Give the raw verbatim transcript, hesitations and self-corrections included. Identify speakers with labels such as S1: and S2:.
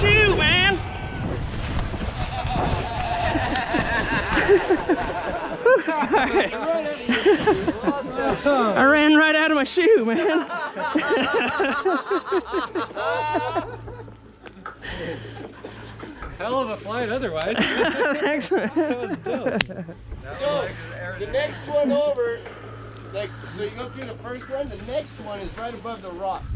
S1: shoe, man. Sorry. I ran right out of my shoe, man.
S2: Hell of a flight otherwise.
S1: Thanks, man.
S2: That was dope.
S3: So, the next one over, like, so you go through the first one, the next one is right above the rocks.